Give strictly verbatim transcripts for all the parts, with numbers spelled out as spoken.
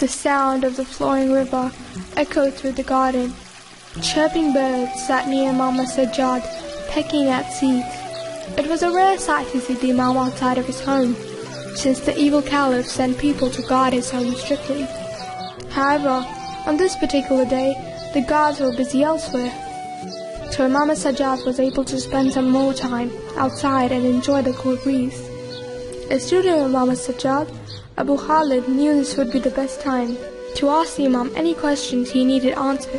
The sound of the flowing river echoed through the garden. Chirping birds sat near Imam Sajjad, pecking at seeds. It was a rare sight to see the Imam outside of his home, since the evil caliph sent people to guard his home strictly. However, on this particular day, the guards were busy elsewhere. So Imam Sajjad was able to spend some more time outside and enjoy the cool breeze. A student of Imam Sajjad, Abu Khalid, knew this would be the best time to ask the Imam any questions he needed answered.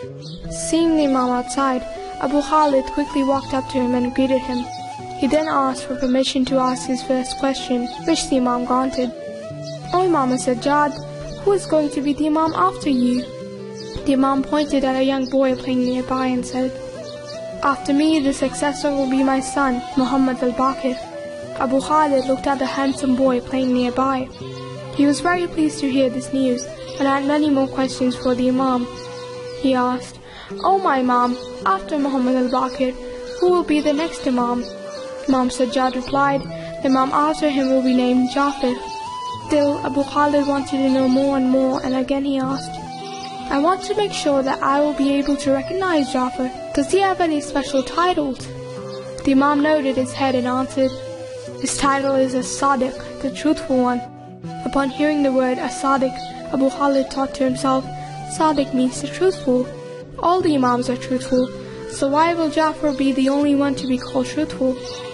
Seeing the Imam outside, Abu Khalid quickly walked up to him and greeted him. He then asked for permission to ask his first question, which the Imam granted. "O Imam Sajjad, who is going to be the Imam after you?" The Imam pointed at a young boy playing nearby and said, "After me, the successor will be my son, Muhammad al-Baqir." Abu Khalid looked at the handsome boy playing nearby. He was very pleased to hear this news and had many more questions for the Imam. He asked, "O my Imam, after Muhammad al-Baqir, who will be the next Imam?" Imam Sajjad replied, "The Imam after him will be named Jafar." Still, Abu Khalid wanted to know more and more, and again he asked, "I want to make sure that I will be able to recognize Jafar. Does he have any special titles?" The Imam nodded his head and answered, "His title is As-Sadiq, the Truthful one." Upon hearing the word As-Sadiq, Abu Khalid thought to himself, Sadiq means the truthful. All the Imams are truthful, so why will Jafar be the only one to be called truthful?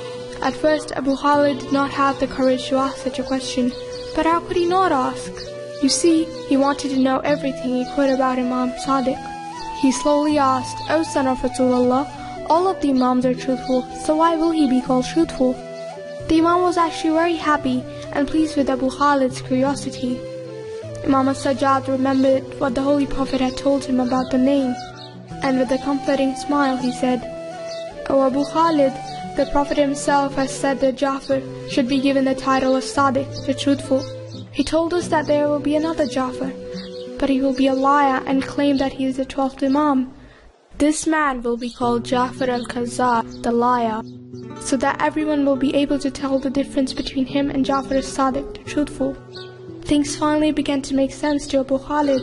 At first, Abu Khalid did not have the courage to ask such a question, but how could he not ask? You see, he wanted to know everything he could about Imam Sadiq. He slowly asked, "O son of Rasulullah, all of the Imams are truthful, so why will he be called truthful?" The Imam was actually very happy and pleased with Abu Khalid's curiosity. Imam Sajjad remembered what the Holy Prophet had told him about the name, and with a comforting smile he said, "O Abu Khalid, the Prophet himself has said that Jafar should be given the title of Sadiq, the Truthful. He told us that there will be another Jafar, but he will be a liar and claim that he is the twelfth Imam. This man will be called Jafar al-Kazzab, the liar, so that everyone will be able to tell the difference between him and Jafar al-Sadiq, the Truthful." Things finally began to make sense to Abu Khalid.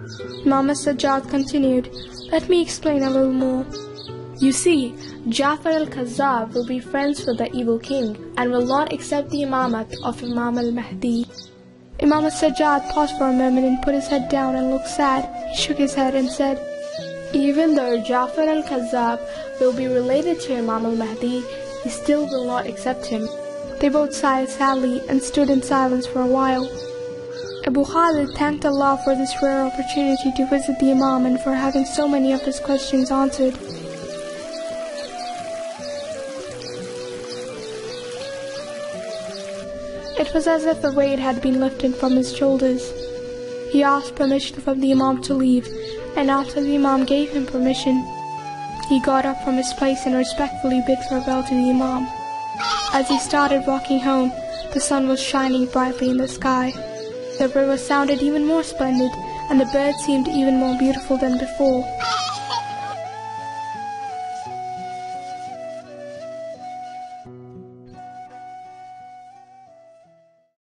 Imam Sajjad continued, "Let me explain a little more. You see, Jafar al-Kazzab will be friends with the evil king and will not accept the imamat of Imam al-Mahdi." Imam Sajjad paused for a moment and put his head down and looked sad. He shook his head and said, "Even though Jafar al-Kazzab will be related to Imam al-Mahdi, he still will not accept him." They both sighed sadly and stood in silence for a while. Abu Khalid thanked Allah for this rare opportunity to visit the Imam and for having so many of his questions answered. It was as if a weight had been lifted from his shoulders. He asked permission from the Imam to leave, and after the Imam gave him permission, he got up from his place and respectfully bid farewell to the Imam. As he started walking home, the sun was shining brightly in the sky. The river sounded even more splendid, and the birds seemed even more beautiful than before.